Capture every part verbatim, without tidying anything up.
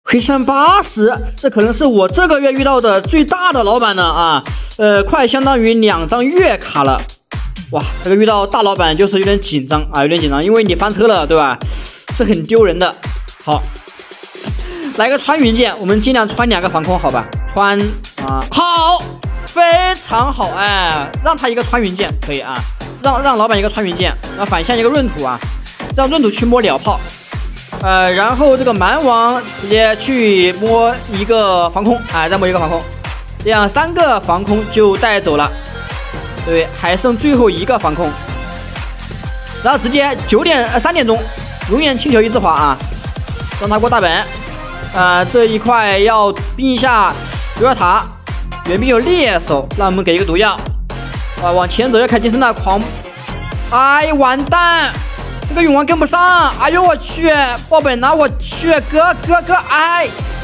黑山八十，这可能是我这个月遇到的最大的老板了啊！呃，快相当于两张月卡了。哇，这个遇到大老板就是有点紧张啊，有点紧张，因为你翻车了，对吧？是很丢人的。好，来个穿云箭，我们尽量穿两个防空，好吧？穿啊，好，非常好，哎，让他一个穿云箭可以啊，让让老板一个穿云箭，然后反向一个闰土啊，让闰土去摸鸟炮。呃，然后这个蛮王直接去摸一个防空，啊，再摸一个防空，这样三个防空就带走了，对，还剩最后一个防空，然后直接九点呃三点钟，永远气球一字滑啊，让他过大本，呃，这一块要冰一下毒药塔，远兵有猎手，让我们给一个毒药，啊，往前走要开金身的狂，哎，完蛋！这个永王跟不上，哎呦我去，爆本了，我去，哥哥哥，哎，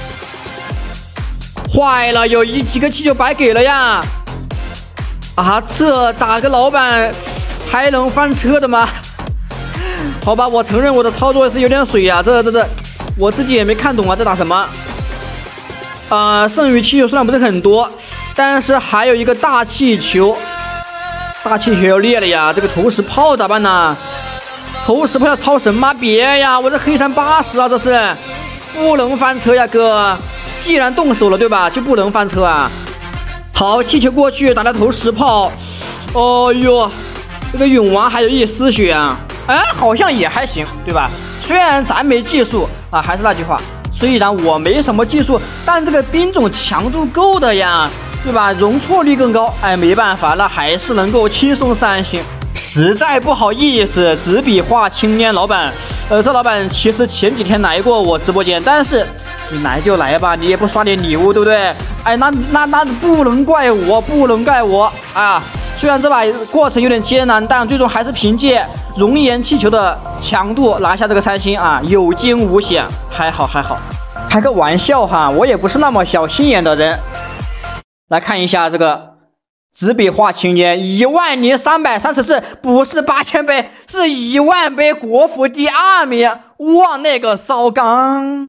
坏了，有一几个气球白给了呀！啊，这打个老板还能翻车的吗？好吧，我承认我的操作是有点水呀、啊，这这这，我自己也没看懂啊，这打什么？呃，剩余气球数量不是很多，但是还有一个大气球，大气球要裂了呀，这个投石炮咋办呢？投石炮要超神吗？别呀，我这黑山八十啊，这是不能翻车呀，哥！既然动手了，对吧？就不能翻车啊！好，气球过去打他投石炮，哦呦，这个永王还有一丝血啊！哎，好像也还行，对吧？虽然咱没技术啊，还是那句话，虽然我没什么技术，但这个兵种强度够的呀，对吧？容错率更高，哎，没办法，那还是能够轻松三星。实在不好意思，纸笔画青年老板，呃，这老板其实前几天来过我直播间，但是你来就来吧，你也不刷点礼物，对不对？哎，那那那不能怪我，不能怪我啊！虽然这把过程有点艰难，但最终还是凭借熔岩气球的强度拿下这个三星啊，有惊无险，还好还好。开个玩笑哈，我也不是那么小心眼的人。来看一下这个。纸笔画青年一万零三百三十四，不是八千杯，是一万杯国服第二名，哇，那个骚刚！